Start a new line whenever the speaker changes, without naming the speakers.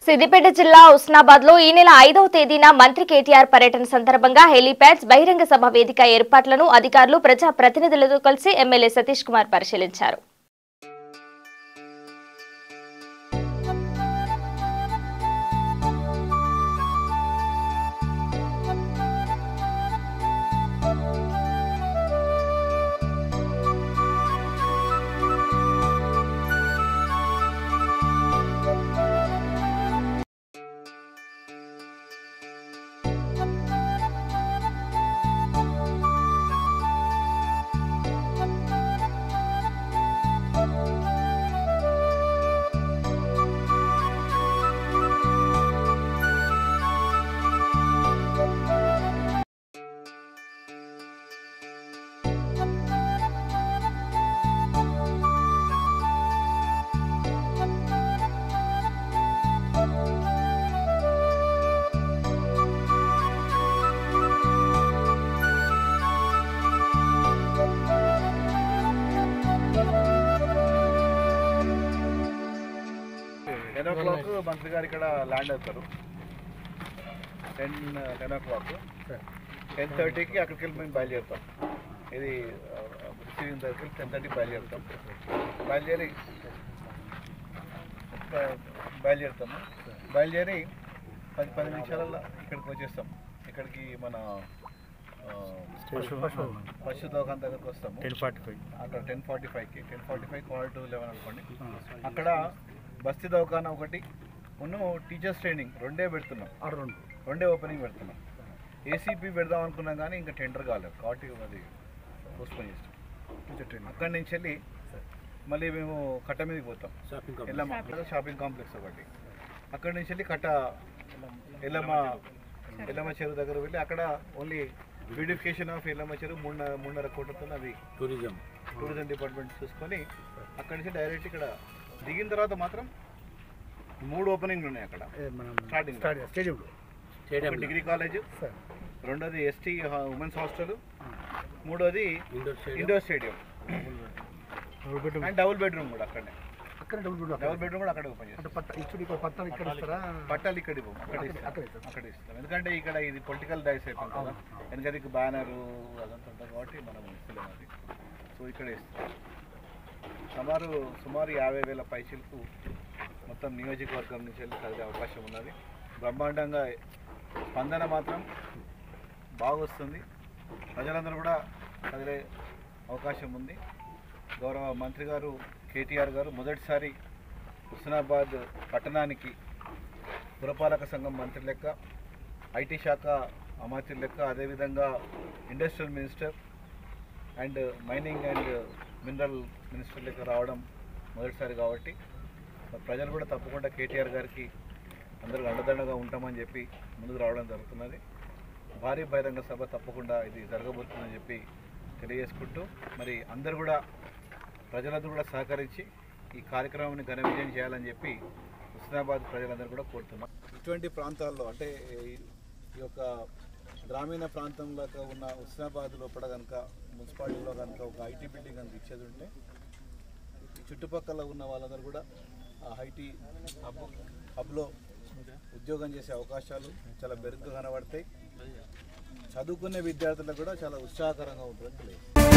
సిద్దిపేట జిల్లా హుస్నాబాద్ లో ఈ నెల 5వ తేదీన మంత్రి కేటీఆర్ పర్యటన సందర్భంగా హెలీప్యాడ్స్ బహిరంగ సభ వేదిక ఏర్పాట్లను అధికారులు ప్రజా ప్రతినిధులతో కలిసి ఎమ్మెల్యే సతీష్ కుమార్ పరిశీలించారు.
మంత్రి గారు ఇక్కడ ల్యాండ్ అవుతారు 10 o'clock 10:30కి అక్కడికి వెళ్ళి మేము బయలుదేరుతాం. ఇది రిసీవింగ్ దగ్గరికి 10:30కి బయలుదేరుతాము. బయలుదేరి 10 నిమిషాలలో ఇక్కడికి వచ్చేస్తాం. ఇక్కడికి మన పశు దోకాన్ దగ్గరకు వస్తాము. 10:45 అక్కడ 10:45కి 10:45 కాల్ టు 11 అనుకోండి. అక్కడ బస్తీ దవాఖానా ఒకటి టీచర్స్ ట్రైనింగ్ రెండే పెడుతున్నాం. రెండే ఓపెనింగ్ పెడుతున్నాం. ఏసీపీ పెడదాం అనుకున్నాం కానీ ఇంకా టెండర్ కాలేదు కాబట్టి అది పోస్ట్పోన్ చేస్తాం. టీచర్ ట్రైనింగ్ అక్కడి నుంచి వెళ్ళి మళ్ళీ మేము కట్ట మీదకి పోతాం. షాపింగ్ కాంప్లెక్స్ ఒకటి. అక్కడి నుంచి వెళ్ళి కట్ట ఎల్లమ్మ చెరువు దగ్గర వెళ్ళి అక్కడ ఓన్లీ బ్యూటిఫికేషన్ ఆఫ్ ఎల్లమ్మ చెరువు 3.5 కోట్లతో అది టూరిజం డిపార్ట్మెంట్ చూసుకొని అక్కడి నుంచి డైరెక్ట్ ఇక్కడ దిగిన తర్వాత మాత్రం 3 ఓపెనింగ్లు ఉన్నాయి అక్కడ. స్టార్టింగ్ డిగ్రీ కాలేజ్, రెండోది ఎస్టీ ఉమెన్స్ హాస్టల్, మూడోది indoor stadium and double bedroom కూడా అక్కడనే. డబుల్ బెడ్రూమ్ కూడా అక్కడే ఓపెన్ చేస్తాం. పట్టాలు ఇక్కడ అక్కడ ఇస్తాం. ఎందుకంటే ఇక్కడ ఇది పొలిటికల్ డైస్ అయిపోయింది కదా, ఎందుకంటే బ్యానరు అదంతా ఉంటుంది కాబట్టి మనం ఇస్తలేము అది. సో ఇక్కడ ఇస్తాం. సుమారు 50,000 పైసలకు మొత్తం నియోజకవర్గం నుంచి వెళ్ళి కదిలే అవకాశం ఉన్నది. బ్రహ్మాండంగా స్పందన మాత్రం బాగా వస్తుంది. ప్రజలందరూ కూడా కదిలే అవకాశం ఉంది. గౌరవ మంత్రి గారు కేటీఆర్ గారు మొదటిసారి హుస్నాబాద్ పట్టణానికి పురపాలక సంఘం మంత్రి లెక్క, ఐటీ శాఖ అమాత్యులు లెక్క, అదేవిధంగా industrial minister and mining and mineral minister లెక్క రావడం మొదటిసారి కాబట్టి ప్రజలు కూడా తప్పకుండా కేటీఆర్ గారికి అందరూ అండదండగా ఉంటామని చెప్పి ముందుకు రావడం జరుగుతున్నది. భారీ బహిరంగ సభ తప్పకుండా ఇది జరగబోతుందని చెప్పి తెలియజేసుకుంటూ మరి అందరూ కూడా ప్రజలందరూ కూడా సహకరించి ఈ కార్యక్రమాన్ని ఘన విజయం చేయాలని చెప్పి హుస్నాబాద్ ప్రజలందరూ కూడా కోరుతున్నాం. ఇటువంటి ప్రాంతాల్లో అంటే ఈ యొక్క గ్రామీణ ప్రాంతంలో ఉన్న హుస్నాబాద్ లోపల కనుక మున్సిపాలిటీలో కనుక ఒక ఐటీ బిల్డింగ్ కనుక ఇచ్చేది ఉంటే చుట్టుపక్కల ఉన్న వాళ్ళందరూ కూడా ఆ ఐటీ హబ్లో ఉద్యోగం చేసే అవకాశాలు చాలా మెరుగ్గా కనబడతాయి. చదువుకునే విద్యార్థులకు కూడా చాలా ఉత్సాహకరంగా ఉంటుంది.